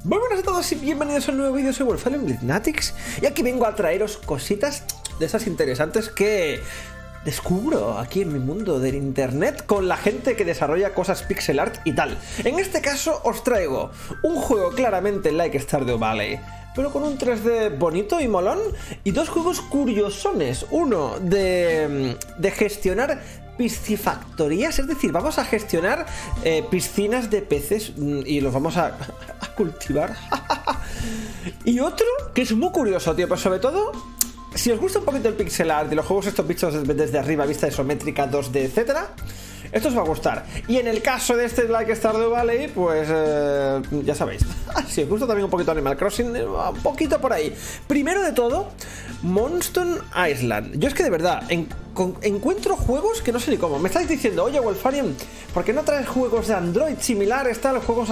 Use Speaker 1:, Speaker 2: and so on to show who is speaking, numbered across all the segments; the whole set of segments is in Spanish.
Speaker 1: Muy buenas a todos y bienvenidos a un nuevo vídeo. Soy Wolfallen Blitznatics y aquí vengo a traeros cositas de esas interesantes que descubro aquí en mi mundo del internet con la gente que desarrolla cosas pixel art y tal. En este caso os traigo un juego claramente like Stardew Valley, pero con un 3D bonito y molón, y dos juegos curiosones. Uno de gestionar piscifactorías, es decir, vamos a gestionar piscinas de peces y los vamos a cultivar. Y otro que es muy curioso, tío, pues sobre todo si os gusta un poquito el pixel art y los juegos estos vistos desde arriba, vista isométrica, 2D, etcétera, esto os va a gustar. Y en el caso de este like Stardew Valley, pues ya sabéis, si os gusta también un poquito Animal Crossing, un poquito por ahí. Primero de todo, Moonstone Island. Yo es que de verdad encuentro juegos que no sé ni cómo. Me estáis diciendo, oye Wolfarian, ¿por qué no traes juegos de Android similares a los juegos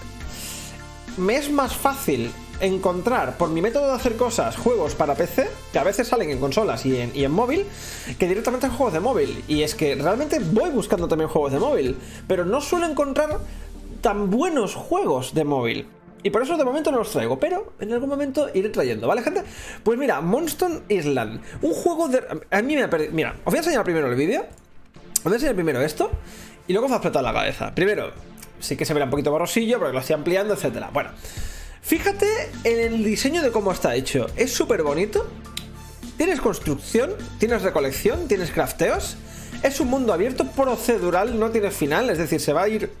Speaker 1: Me es más fácil encontrar, por mi método de hacer cosas, juegos para PC, que a veces salen en consolas y en móvil, que directamente en juegos de móvil. Y es que realmente voy buscando también juegos de móvil, pero no suelo encontrar tan buenos juegos de móvil. Y por eso de momento no los traigo, pero en algún momento iré trayendo, ¿vale, gente? Pues mira, Moonstone Island, un juego de... A mí me ha perdido... Mira, os voy a enseñar primero el vídeo, os voy a enseñar primero esto, y luego os va a explotar la cabeza. Primero, sí que se verá un poquito borrosillo, porque lo estoy ampliando, etcétera. Bueno, fíjate en el diseño de cómo está hecho. Es súper bonito. Tienes construcción, tienes recolección, tienes crafteos. Es un mundo abierto, procedural, no tiene final. Es decir, se va a ir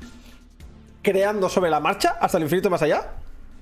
Speaker 1: creando sobre la marcha hasta el infinito más allá.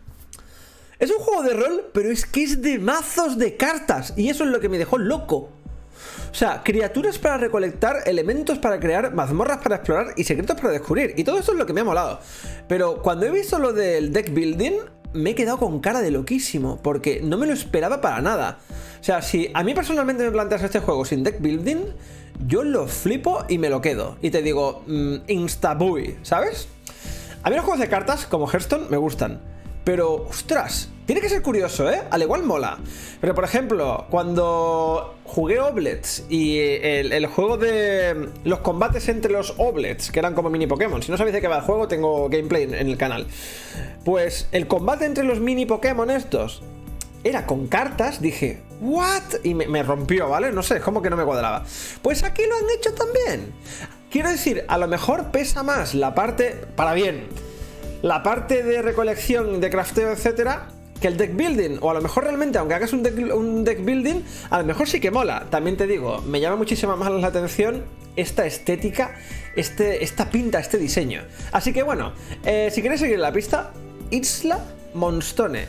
Speaker 1: Es un juego de rol, pero es que es de mazos de cartas. Y eso es lo que me dejó loco. O sea, criaturas para recolectar, elementos para crear, mazmorras para explorar y secretos para descubrir. Y todo esto es lo que me ha molado. Pero cuando he visto lo del deck building, me he quedado con cara de loquísimo, porque no me lo esperaba para nada. O sea, si a mí personalmente me planteas este juego sin deck building, yo lo flipo y me lo quedo. Y te digo, instabuy, ¿sabes? A mí los juegos de cartas, como Hearthstone, me gustan. Pero, ostras, tiene que ser curioso, ¿eh? Al igual mola. Pero, por ejemplo, cuando jugué Oblets y el juego de los combates entre los Oblets, que eran como mini Pokémon. Si no sabéis de qué va el juego, tengo gameplay en el canal. Pues el combate entre los mini Pokémon estos era con cartas, dije, ¿what? Y me rompió, ¿vale? No sé, es como que no me cuadraba. Pues aquí lo han hecho también. Quiero decir, a lo mejor pesa más la parte, para bien, la parte de recolección, de crafteo, etcétera, que el deck building. O a lo mejor realmente, aunque hagas un deck building, a lo mejor sí que mola. También te digo, me llama muchísimo más la atención esta estética, esta pinta, este diseño. Así que bueno, si queréis seguir la pista, Isla Moonstone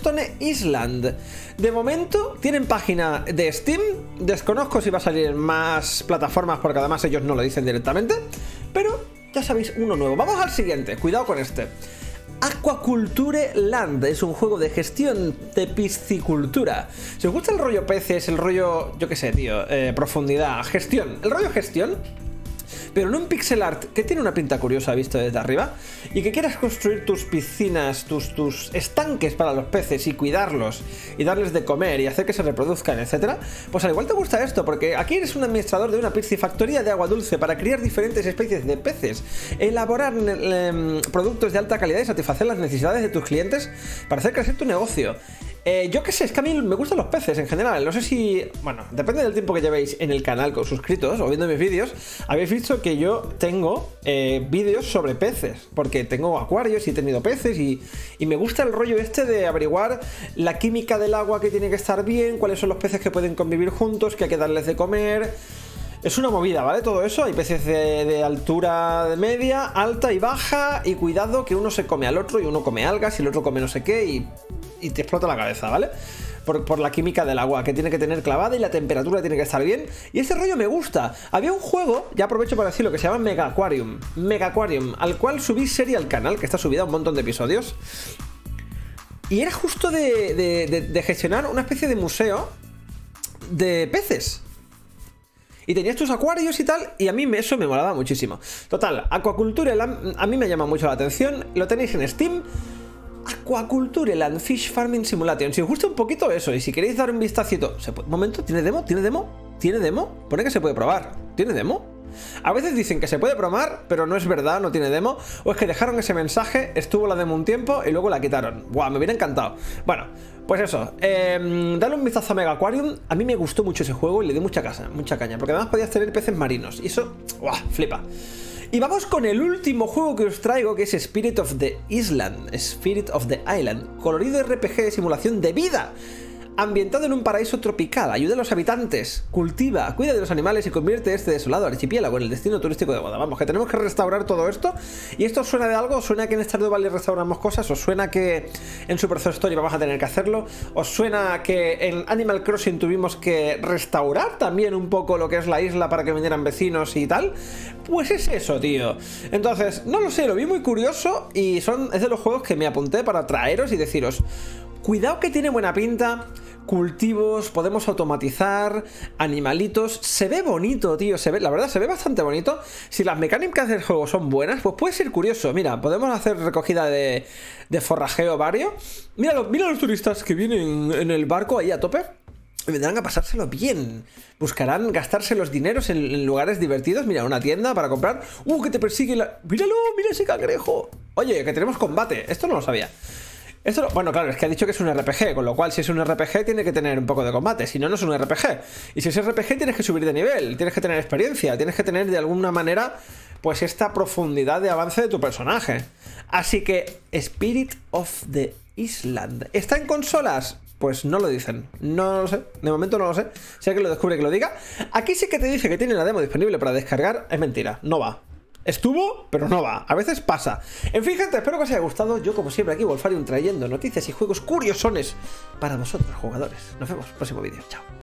Speaker 1: Island. De momento tienen página de Steam. Desconozco si va a salir en más plataformas, porque además ellos no lo dicen directamente, pero ya sabéis, uno nuevo. Vamos al siguiente, cuidado con este. Aquaculture Land es un juego de gestión de piscicultura. Si os gusta el rollo peces, el rollo, yo qué sé, tío, profundidad, gestión, el rollo gestión, pero no un pixel art que tiene una pinta curiosa visto desde arriba, y que quieras construir tus piscinas, tus estanques para los peces y cuidarlos y darles de comer y hacer que se reproduzcan, etcétera, pues al igual te gusta esto, porque aquí eres un administrador de una piscifactoría de agua dulce para criar diferentes especies de peces, elaborar productos de alta calidad y satisfacer las necesidades de tus clientes para hacer crecer tu negocio. Yo qué sé, es que a mí me gustan los peces en general. No sé si... Bueno, depende del tiempo que llevéis en el canal suscritos o viendo mis vídeos. Habéis visto que yo tengo vídeos sobre peces, porque tengo acuarios y he tenido peces y me gusta el rollo este de averiguar la química del agua, que tiene que estar bien, cuáles son los peces que pueden convivir juntos, que hay que darles de comer. Es una movida, ¿vale? Todo eso. Hay peces de altura media, alta y baja. Y cuidado que uno se come al otro y uno come algas y el otro come no sé qué y te explota la cabeza, ¿vale? Por la química del agua, que tiene que tener clavada y la temperatura tiene que estar bien. Y ese rollo me gusta. Había un juego, ya aprovecho para decirlo, que se llama Mega Aquarium, al cual subí serie al canal, que está subida un montón de episodios. Y era justo de gestionar una especie de museo de peces. Y tenías tus acuarios y tal, y a mí eso me molaba muchísimo. Total, Aquaculture Land a mí me llama mucho la atención. Lo tenéis en Steam. Aquaculture Land Fish Farming Simulation. Si os gusta un poquito eso, y si queréis dar un vistacito... Un momento, ¿tiene demo? ¿Tiene demo? ¿Tiene demo? Pone que se puede probar. ¿Tiene demo? A veces dicen que se puede probar, pero no es verdad, no tiene demo. O es que dejaron ese mensaje, estuvo la demo un tiempo y luego la quitaron. Buah, me hubiera encantado. Bueno, pues eso, dale un vistazo a Mega Aquarium. A mí me gustó mucho ese juego y le di mucha caña, porque además podías tener peces marinos. Y eso, ¡buah! Flipa. Y vamos con el último juego que os traigo, que es Spirit of the Island. Spirit of the Island. Colorido RPG de simulación de vida. Ambientado en un paraíso tropical, ayuda a los habitantes, cultiva, cuida de los animales y convierte este desolado archipiélago en el destino turístico de moda. Vamos, que tenemos que restaurar todo esto. ¿Y esto suena de algo? ¿Suena que en Stardew Valley restauramos cosas? ¿Os suena que en Super Soul Story vamos a tener que hacerlo? ¿Os suena que en Animal Crossing tuvimos que restaurar también un poco lo que es la isla para que vinieran vecinos y tal? Pues es eso, tío. Entonces, no lo sé, lo vi muy curioso y es de los juegos que me apunté para traeros y deciros: cuidado que tiene buena pinta, cultivos, podemos automatizar, animalitos, se ve bonito, tío, la verdad se ve bastante bonito. Si las mecánicas del juego son buenas, pues puede ser curioso. Mira, podemos hacer recogida de forrajeo vario. Mira los turistas que vienen en el barco ahí a tope. Vendrán a pasárselo bien. Buscarán gastarse los dineros en lugares divertidos. Mira, una tienda para comprar. Que te persigue la... ¡Míralo! ¡Mira ese cangrejo! Oye, que tenemos combate. Esto no lo sabía. Bueno, claro, es que ha dicho que es un RPG, con lo cual si es un RPG tiene que tener un poco de combate, si no, no es un RPG. Y si es RPG tienes que subir de nivel, tienes que tener experiencia, tienes que tener de alguna manera pues esta profundidad de avance de tu personaje. Así que Spirit of the Island, ¿está en consolas? Pues no lo dicen, no lo sé, de momento no lo sé. Si alguien lo descubre que lo diga. Aquí sí que te dice que tiene la demo disponible para descargar, es mentira, no va. Estuvo, pero no va. A veces pasa. En fin, gente, espero que os haya gustado. Yo, como siempre, aquí Wolfarium trayendo noticias y juegos curiosones para vosotros, jugadores. Nos vemos en el próximo vídeo. Chao.